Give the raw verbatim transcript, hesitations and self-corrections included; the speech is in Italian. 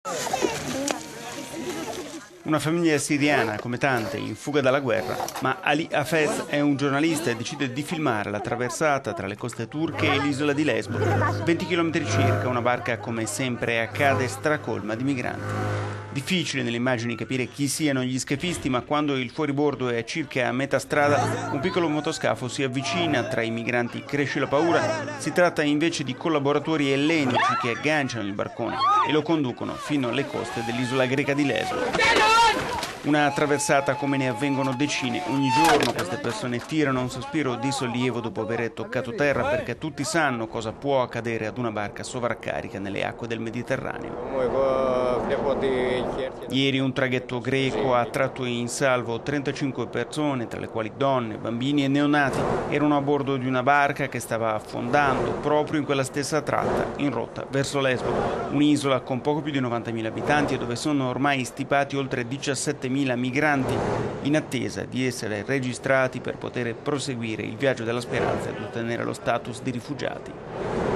Una famiglia siriana, come tante, in fuga dalla guerra, ma Ali Hafez è un giornalista e decide di filmare la traversata tra le coste turche e l'isola di Lesbo. venti chilometri circa, una barca, come sempre accade, stracolma di migranti. Difficile nelle immagini capire chi siano gli scafisti, ma quando il fuoribordo è circa a metà strada, un piccolo motoscafo si avvicina, tra i migranti cresce la paura. Si tratta invece di collaboratori ellenici che agganciano il barcone e lo conducono fino alle coste dell'isola greca di Lesbo. Una traversata come ne avvengono decine. Ogni giorno queste persone tirano un sospiro di sollievo dopo aver toccato terra, perché tutti sanno cosa può accadere ad una barca sovraccarica nelle acque del Mediterraneo. Ieri un traghetto greco ha tratto in salvo trentacinque persone, tra le quali donne, bambini e neonati. Erano a bordo di una barca che stava affondando proprio in quella stessa tratta, in rotta verso Lesbo, un'isola con poco più di novantamila abitanti e dove sono ormai stipati oltre diciassettemila migranti in attesa di essere registrati per poter proseguire il viaggio della speranza ed ottenere lo status di rifugiati.